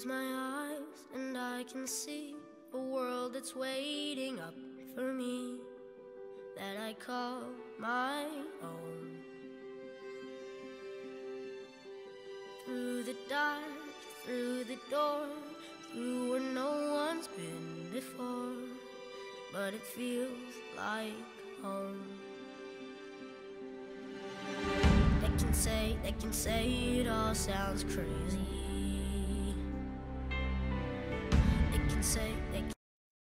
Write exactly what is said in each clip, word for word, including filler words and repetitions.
close my eyes and I can see a world that's waiting up for me, that I call my own. Through the dark, through the door, through where no one's been before, but it feels like home. They can say, they can say it all sounds crazy. They can say, they can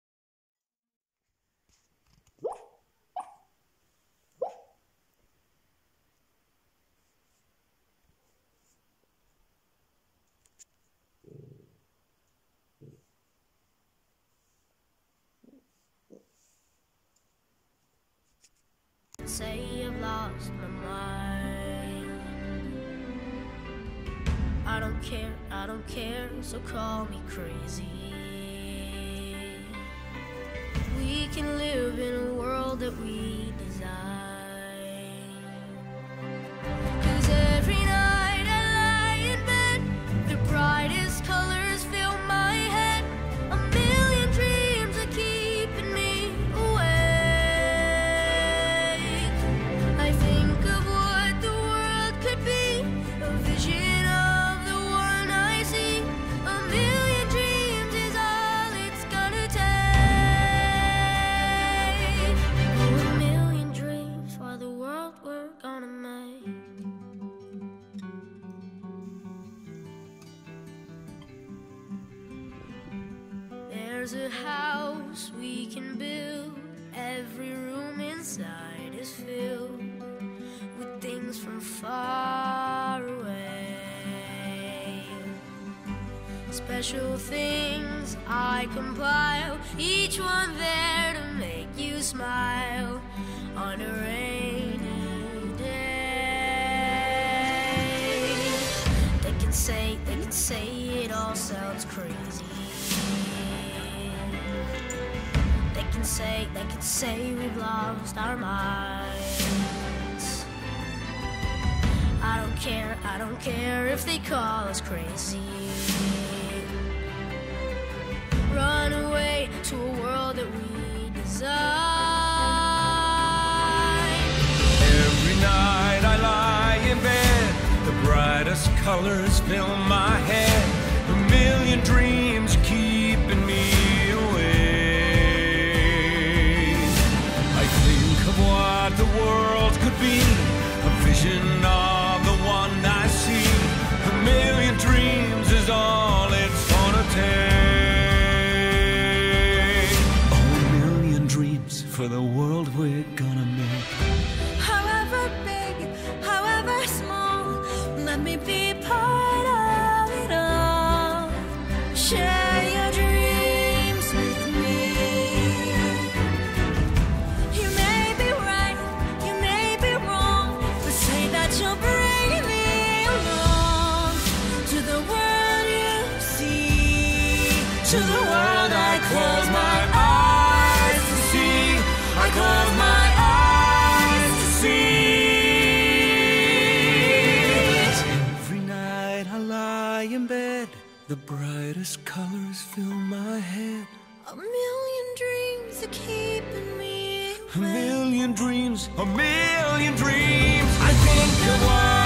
say I've lost my mind. I don't care, I don't care, so call me crazy. We can live in a world that we design. 'Cause every night I lie in bed, the brightest colors fill my head. A million dreams are keeping me awake. I think of what the world could be, a vision of the one I see. A million dreams is all it's gonna take. Oh, a million dreams for the world we're gonna make. There's a house we can build, every room inside is filled with things from far away. Special things I compile, each one there to make you smile on a rainy day. They can say, they can say it all sounds crazy. They can say, they can say we've lost our minds. I don't care, I don't care if they call us crazy. Run away to a world that we design. Every night I lie in bed, the brightest colors fill my head. A million dreams keeping me awake. I think of what the world could be, a vision of the one I see. A million dreams is all it's gonna take. Oh, a million dreams for the world we're gonna make. However big, however small, let me be part of it all. Share your dreams with me. You may be right, you may be wrong, but say that you'll bring me along to the world you see, to the world I close my eyes to see. I close my eyes to see. Every night I lie in bed, the brightest colors fill my head. A million dreams are keeping me A million dreams, a million dreams. I think of what